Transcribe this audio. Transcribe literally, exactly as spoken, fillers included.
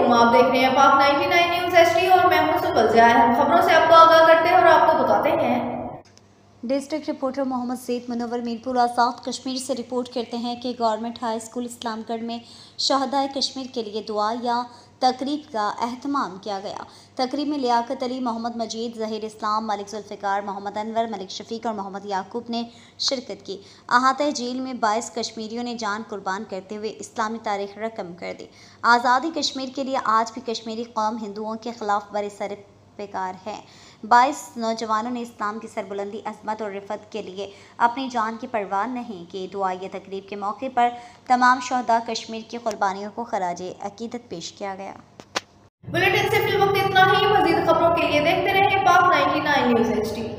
वालेकुम, आप देख रहे हैं पाक निन्यानवे न्यूज़ एचडी और मैं हूं सुबल ज़ाहिर। हम खबरों से आपको आगाह करते हैं और आपको बताते हैं। डिस्ट्रिक्ट रिपोर्टर मोहम्मद सैयद मुनव्वर मीरपुर आज़ाद कश्मीर से रिपोर्ट करते हैं कि गवर्नमेंट हाई स्कूल इस्लामगढ़ में शहदाए कश्मीर के लिए दुआ या तकरीब का अहतमाम किया गया। तकरीब में लियाकत अली, मोहम्मद मजीद, ज़हीर इस्लाम, मलिक जुल्फ़िकार, मोहम्मद अनवर, मलिक शफीक और मोहम्मद याकूब ने शिरकत की। अहाता जेल में बाईस कश्मीरियों ने जान कुर्बान करते हुए इस्लामी तारीख रकम कर दी। आज़ादी कश्मीर के लिए आज भी कश्मीरी कौम हिंदुओं के खिलाफ बरसर बेकार है। बाईस नौजवानों ने इस्लाम की सरबुलंदी, अज़मत और रिफत के लिए अपनी जान की परवाह नहीं की। दुआ या तकरीब के मौके पर तमाम शहदा कश्मीर की कुर्बानियों को खराज अकीदत पेश किया गया। बुलेटिन से फिल वक्त इतना ही। मज़ीद खबरों के लिए देखते रहें पाक निन्यानवे न्यूज़ एचडी।